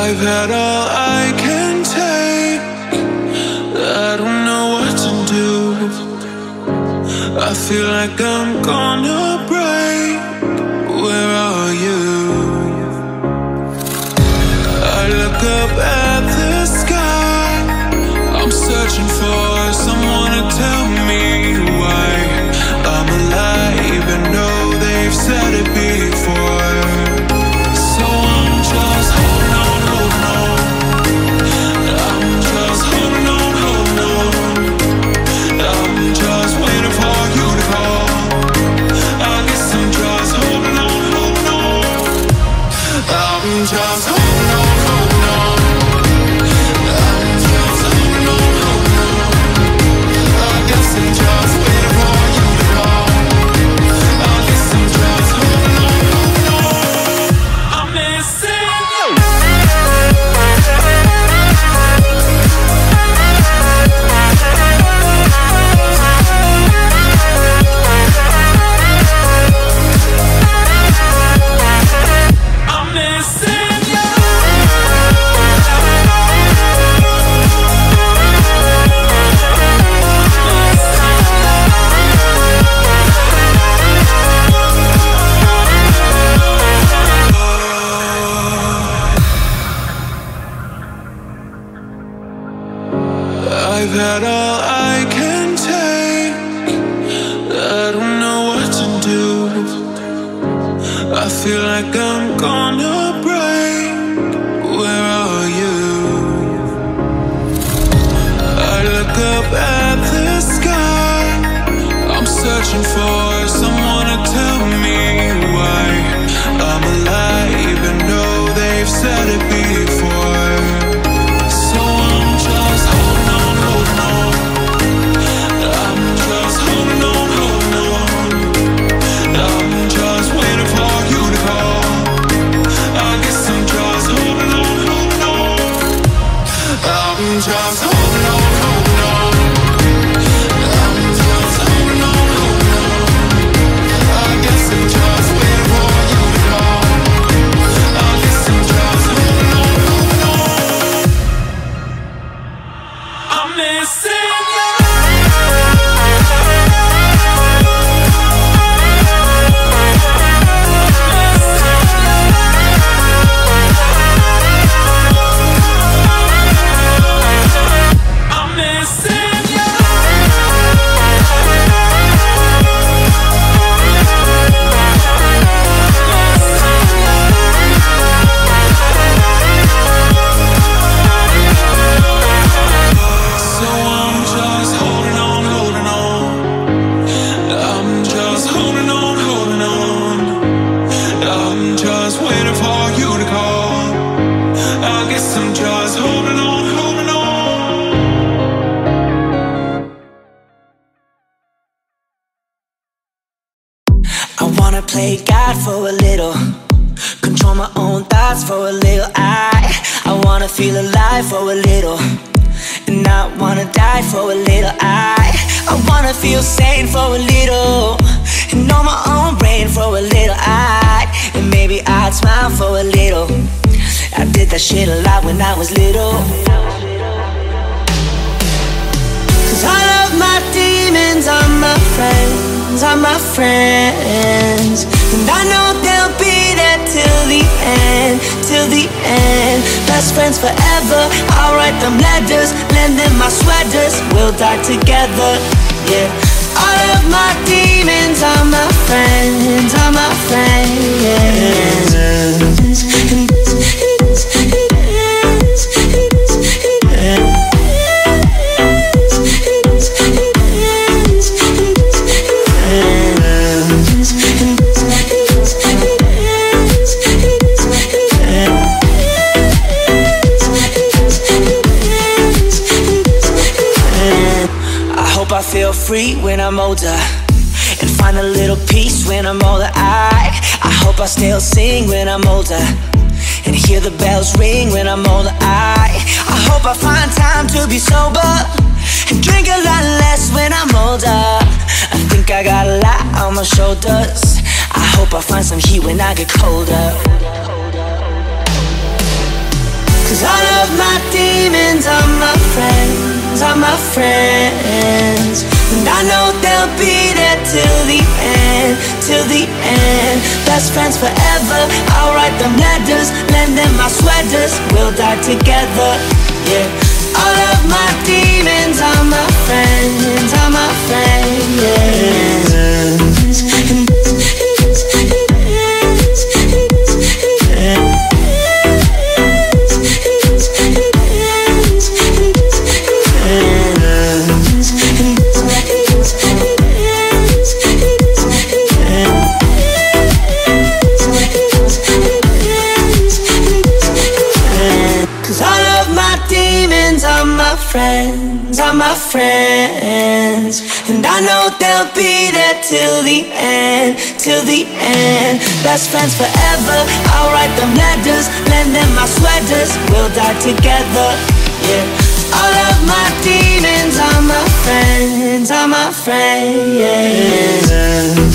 I've had all I can take. I don't know what to do. I feel like I'm gonna break. Where are you? I look up at the sky. I'm searching for someone to tell me why I'm alive, even though they've said it before. So I'm just holding on, holding on. I'm just holding on, holding on. I'm just waiting for you to call. I guess I'm just holding on, holding on. I'm just holding on, holding on. I'm just holding on, holding on. I guess I'm just waiting for you to call. I guess I'm just holding on, holding on. I'm missing you. I'm missing you. I've had all I can take. I don't know what to do. I feel like I'm gonna break. Where are you? I look up at the sky. I'm searching for someone to tell me why I'm alive, even though they've said it before. So I'm just holding on, holding on. I'm just holding on, holding on. I'm just waiting for you to call. I guess I'm just holding on, holding on. I'm just holding on, holding on. I'm just holding on, holding on. I guess I'm just waiting for you to call. I guess I'm just holding on, holding on. I'm missing you. I'm missing you. So I'm just holding on, holding on. I'm just holding on, holding on. I'm just waiting for you to call. I guess I'm just holding on, holding on. I wanna play God for a little, control my own thoughts for a little. I wanna feel alive for a little, and I wanna die for a little. I wanna feel sane for a little, and know my own brain for a little. And maybe I'd smile for a little. I did that shit a lot when I was little. Cause all of my demons are my friends, are my friends. And I know they'll be there till the end, till the end. Best friends forever, I'll write them letters, lend them my sweaters, we'll die together, yeah. All of my demons are my friends, are my friends. I feel free when I'm older, and find a little peace when I'm older. I hope I still sing when I'm older, and hear the bells ring when I'm older. I hope I find time to be sober, and drink a lot less when I'm older. I think I got a lot on my shoulders. I hope I find some heat when I get colder. are my friends, and I know they'll be there till the end, till the end. Best friends forever, I'll write them letters, lend them my sweaters, we'll die together, yeah. All of my demons are my friends, are my friends. Friends are my friends, and I know they'll be there till the end, till the end. Best friends forever, I'll write them letters, lend them my sweaters, we'll die together, yeah. All of my demons are my friends, are my friends.